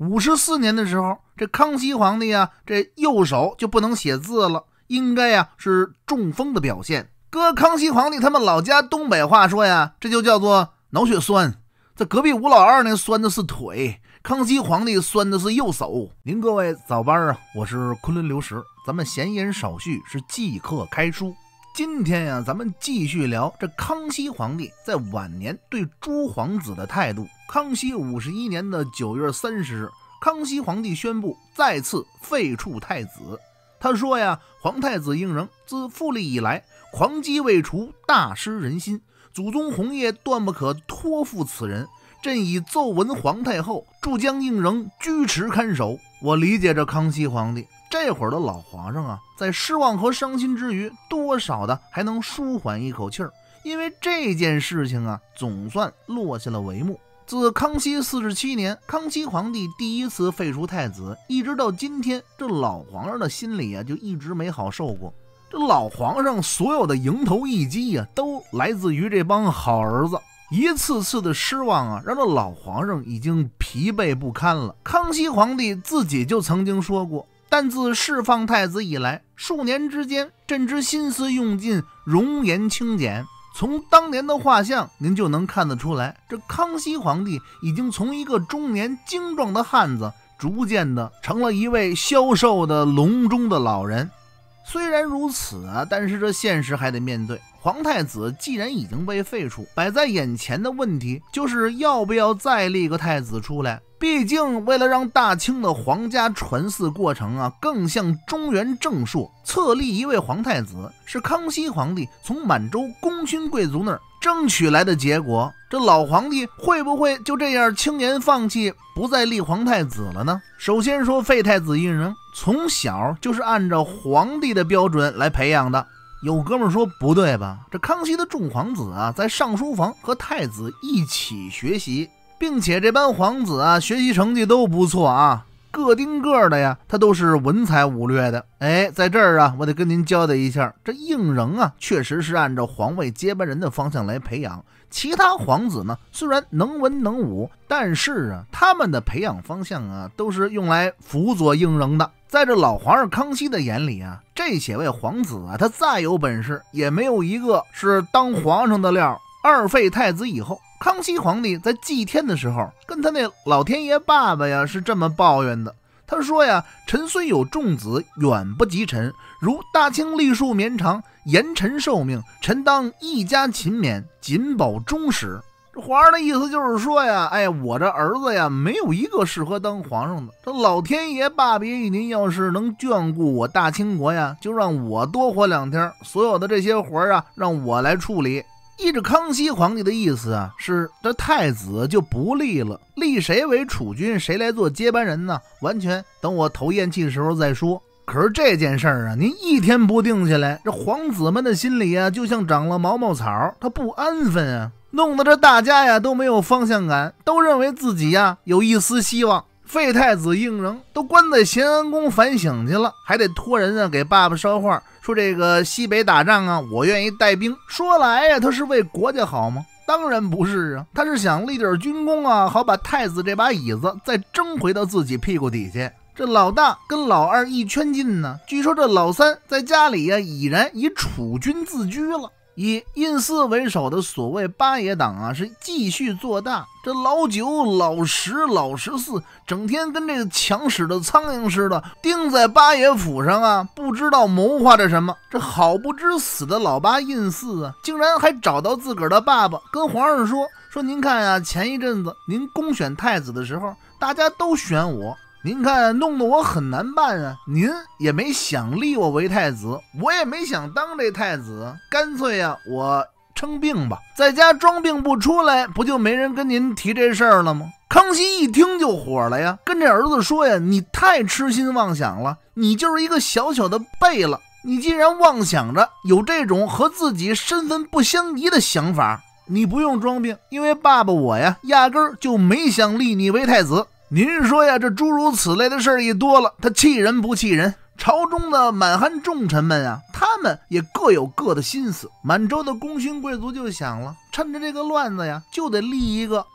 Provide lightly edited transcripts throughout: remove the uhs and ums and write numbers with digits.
54年的时候，这康熙皇帝啊，这右手就不能写字了，应该呀是中风的表现。搁康熙皇帝他们老家东北话说呀，这就叫做脑血栓。这隔壁吴老二呢酸的是腿，康熙皇帝酸的是右手。您各位早班啊，我是昆仑流石，咱们闲言少叙，是即刻开书。今天呀，咱们继续聊这康熙皇帝在晚年对诸皇子的态度。康熙51年的9月30日，康熙皇帝宣布再次废黜太子。他说呀，皇太子胤禛自复立以来，狂疾未除，大失人心，祖宗红业断不可托付此人。朕已奏闻皇太后，助将胤禛居持看守。我理解这康熙皇帝这会儿的老皇上啊，在失望和伤心之余，多少的还能舒缓一口气儿，因为这件事情啊，总算落下了帷幕。自康熙47年，康熙皇帝第一次废除太子，一直到今天，这老皇上的心里啊，就一直没好受过。这老皇上所有的迎头一击啊，都来自于这帮好儿子。一次次的失望啊，让这老皇上已经疲惫不堪了。康熙皇帝自己就曾经说过，但自释放太子以来，数年之间，朕之心思用尽，容颜轻减。从当年的画像，您就能看得出来，这康熙皇帝已经从一个中年精壮的汉子，逐渐的成了一位消瘦的笼中的老人。虽然如此啊，但是这现实还得面对。皇太子既然已经被废除，摆在眼前的问题就是要不要再立个太子出来。毕竟为了让大清的皇家传嗣过程啊更像中原正朔，册立一位皇太子是康熙皇帝从满洲功勋贵族那儿争取来的结果。这老皇帝会不会就这样轻言放弃，不再立皇太子了呢？首先说废太子胤禛，从小就是按照皇帝的标准来培养的。有哥们说不对吧？这康熙的众皇子啊，在上书房和太子一起学习，并且这班皇子啊，学习成绩都不错啊，个丁个的呀，他都是文才武略的。在这儿啊，我得跟您交代一下，这胤禛啊，确实是按照皇位接班人的方向来培养。其他皇子呢，虽然能文能武，但是啊，他们的培养方向啊，都是用来辅佐胤禛的。在这老皇上康熙的眼里啊，这些位皇子啊，他再有本事，也没有一个是当皇上的料。二废太子以后，康熙皇帝在祭天的时候，跟他那老天爷爸爸呀是这么抱怨的。他说呀，臣虽有众子，远不及臣，如大清历数绵长，延臣寿命，臣当一家勤勉，谨保终始。这皇上的意思就是说呀，我这儿子呀，没有一个适合当皇上的。这老天爷爸爸爷您要是能眷顾我大清国呀，就让我多活2天，所有的这些活啊，让我来处理。依着康熙皇帝的意思啊，是这太子就不立了，立谁为储君，谁来做接班人呢？完全等我投咽气的时候再说。可是这件事儿啊，您一天不定下来，这皇子们的心里啊，就像长了毛毛草，他不安分啊，弄得这大家呀都没有方向感，都认为自己呀有一丝希望。废太子胤禛都关在咸安宫反省去了，还得托人啊给爸爸捎话，说这个西北打仗啊，我愿意带兵。说来呀，他是为国家好吗？当然不是啊，他是想立点军功啊，好把太子这把椅子再争回到自己屁股底下。这老大跟老二一圈进呢，据说这老三在家里呀已然以储君自居了。以胤祀为首的所谓八爷党啊，是继续做大。这老九、老十、老14，整天跟这个抢屎的苍蝇似的，盯在八爷府上啊，不知道谋划着什么。这好不知死的老八胤祀啊，竟然还找到自个儿的爸爸，跟皇上说您看啊，前一阵子您公选太子的时候，大家都选我。您看弄得我很难办啊，您也没想立我为太子，我也没想当这太子，干脆啊我称病吧，在家装病不出来，不就没人跟您提这事儿了吗？康熙一听就火了呀，跟这儿子说呀，你太痴心妄想了，你就是一个小小的贝了，你既然妄想着有这种和自己身份不相宜的想法，你不用装病，因为爸爸我呀压根儿就没想立你为太子。您说呀，这诸如此类的事儿一多了，他气人不气人？朝中的满汉重臣们啊，他们也各有各的心思。满洲的功勋贵族就想了，趁着这个乱子呀，就得立一个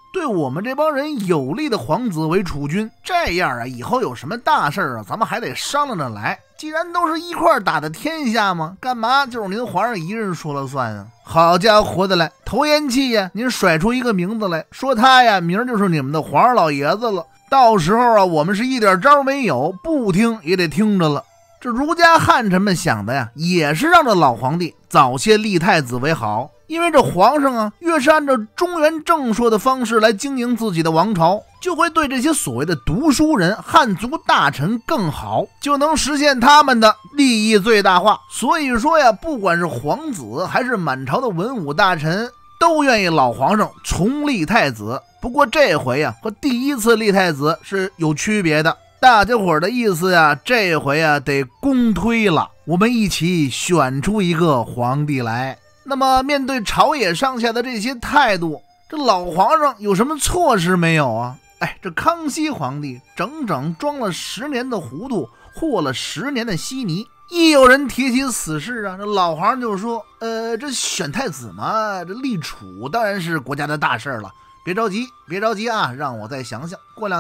对我们这帮人有利的皇子为储君，这样啊，以后有什么大事啊，咱们还得商量着来。既然都是一块打的天下嘛，干嘛就是您皇上一人说了算啊？好家伙的来，头烟气呀，您甩出一个名字来说他呀，明儿就是你们的皇上老爷子了。到时候啊，我们是一点招没有，不听也得听着了。这儒家汉臣们想的呀，也是让这老皇帝早些立太子为好。因为这皇上啊，越是按照中原正说的方式来经营自己的王朝，就会对这些所谓的读书人、汉族大臣更好，就能实现他们的利益最大化。所以说呀，不管是皇子还是满朝的文武大臣，都愿意老皇上重立太子。不过这回呀，和第一次立太子是有区别的。大家伙的意思呀，这回呀得公推了，我们一起选出一个皇帝来。那么面对朝野上下的这些态度，这老皇上有什么措施没有啊？这康熙皇帝整整装了10年的糊涂，和了10年的稀泥。一有人提起此事啊，这老皇上就说这选太子嘛，这立储当然是国家的大事了，别着急别着急啊，让我再想想，过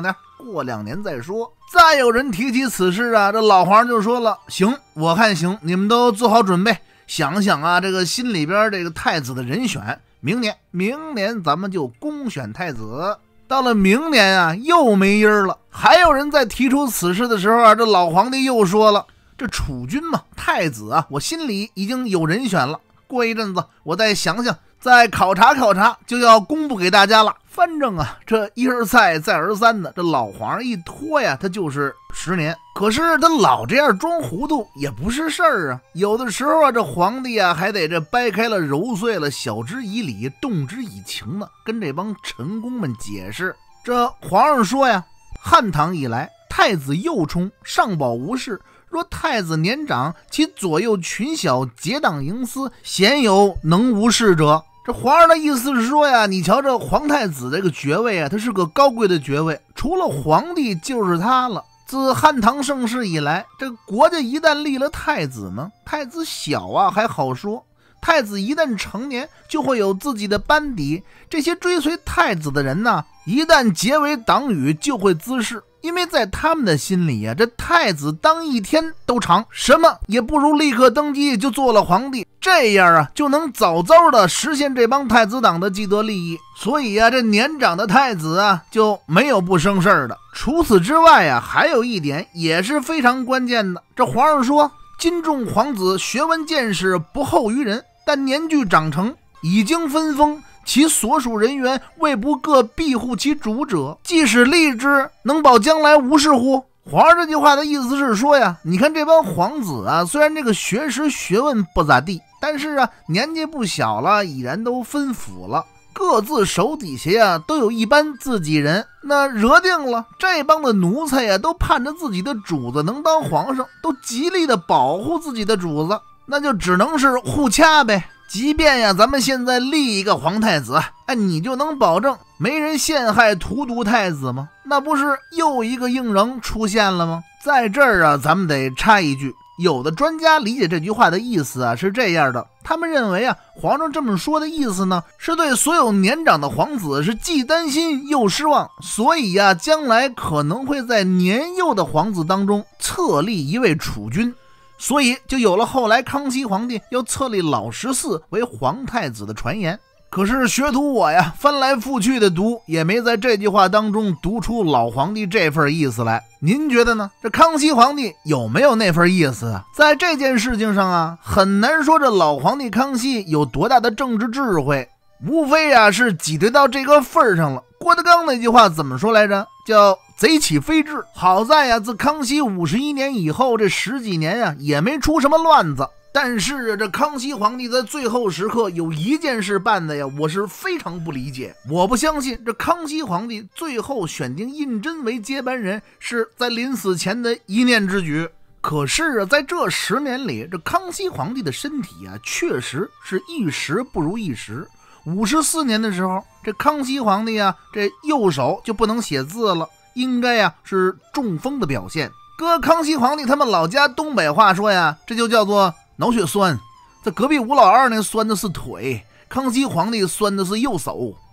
2年再说。再有人提起此事啊，这老皇上就说了，行，我看行，你们都做好准备，想想啊，这个心里边这个太子的人选，明年咱们就公选太子。到了明年啊，又没音儿了。还有人在提出此事的时候啊，这老皇帝又说了，这储君嘛，太子啊，我心里已经有人选了，过一阵子我再想想，再考察考察，就要公布给大家了。反正啊，这一而再再而三的，这老皇上一拖呀，他就是10年。可是他老这样装糊涂也不是事儿啊。有的时候啊，这皇帝啊还得这掰开了揉碎了，晓之以理，动之以情呢，跟这帮臣工们解释。这皇上说呀，汉唐以来，太子幼冲，上保无事。若太子年长，其左右群小，结党营私，鲜有能无事者。这皇上的意思是说呀，你瞧这皇太子这个爵位啊，他是个高贵的爵位，除了皇帝就是他了。自汉唐盛世以来，这国家一旦立了太子呢，太子小啊还好说，太子一旦成年，就会有自己的班底。这些追随太子的人呢，一旦结为党羽，就会滋事。因为在他们的心里啊，这太子当一天都长，什么也不如立刻登基就做了皇帝，这样啊就能早早的实现这帮太子党的既得利益。所以啊，这年长的太子啊就没有不生事儿的。除此之外啊，还有一点也是非常关键的。这皇上说，今众皇子学问见识不后于人，但年俱长成，已经分封，其所属人员未不各庇护其主者，即使立之，能保将来无事乎？皇上这句话的意思是说呀，你看这帮皇子啊，虽然这个学识学问不咋地，但是啊年纪不小了，已然都分府了，各自手底下呀都有一班自己人。那惹定了，这帮的奴才呀都盼着自己的主子能当皇上，都极力的保护自己的主子，那就只能是互掐呗。即便呀，咱们现在立一个皇太子，你就能保证没人陷害荼毒太子吗？那不是又一个硬人出现了吗？在这儿啊，咱们得插一句，有的专家理解这句话的意思啊是这样的，他们认为啊，皇上这么说的意思呢，是对所有年长的皇子是既担心又失望，所以呀，将来可能会在年幼的皇子当中册立一位储君。所以就有了后来康熙皇帝要册立老14为皇太子的传言。可是学徒我呀，翻来覆去的读，也没在这句话当中读出老皇帝这份意思来。您觉得呢？这康熙皇帝有没有那份意思啊？在这件事情上啊，很难说这老皇帝康熙有多大的政治智慧，无非啊是挤兑到这个份上了。郭德纲那句话怎么说来着？叫贼起飞智。好在呀，自康熙51年以后，这10几年呀也没出什么乱子。但是这康熙皇帝在最后时刻有一件事办的呀，我是非常不理解。我不相信这康熙皇帝最后选定胤禛为接班人是在临死前的一念之举。可是啊，在这10年里，这康熙皇帝的身体啊，确实是一时不如一时。54年的时候，这康熙皇帝啊，这右手就不能写字了，应该呀是中风的表现。搁康熙皇帝他们老家东北话说呀，这就叫做脑血栓。在隔壁吴老二那酸的是腿，康熙皇帝酸的是右手。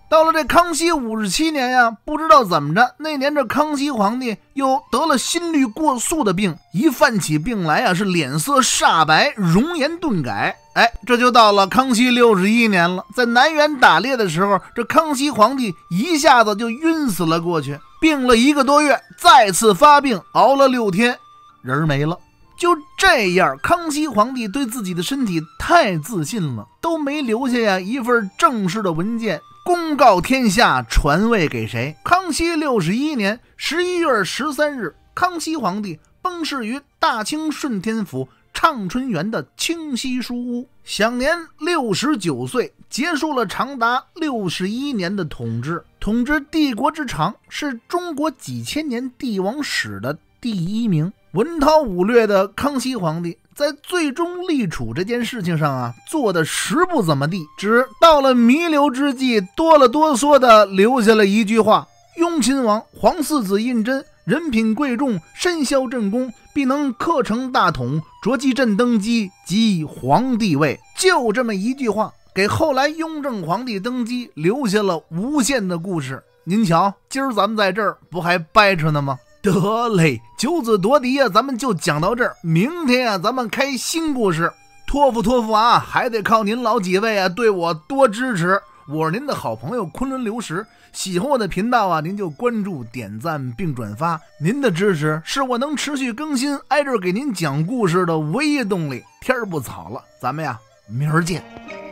到了这康熙57年呀，不知道怎么着，那年这康熙皇帝又得了心律过速的病，一犯起病来啊，是脸色煞白，容颜顿改。这就到了康熙61年了，在南园打猎的时候，这康熙皇帝一下子就晕死了过去，病了1个多月，再次发病，熬了6天，人没了。就这样，康熙皇帝对自己的身体太自信了，都没留下呀一份正式的文件公告天下，传位给谁。康熙61年11月13日，康熙皇帝崩逝于大清顺天府畅春园的清溪书屋，享年69岁，结束了长达61年的统治。统治帝国之长，是中国几千年帝王史的第1名。文韬武略的康熙皇帝在最终立储这件事情上啊，做的实不怎么地，只到了弥留之际，哆了哆嗦的留下了一句话：雍亲王皇四子胤禛人品贵重，身效朕功，必能克成大统，着继朕登基，即皇帝位。就这么一句话，给后来雍正皇帝登基留下了无限的故事。您瞧，今儿咱们在这儿不还掰扯呢吗？得嘞，九子夺嫡啊，咱们就讲到这儿。明天啊，咱们开新故事。托付啊，还得靠您老几位啊，对我多支持。我是您的好朋友昆仑流石，喜欢我的频道啊，您就关注、点赞并转发。您的支持是我能持续更新、挨着给您讲故事的唯一动力。天儿不早了，咱们呀，明儿见。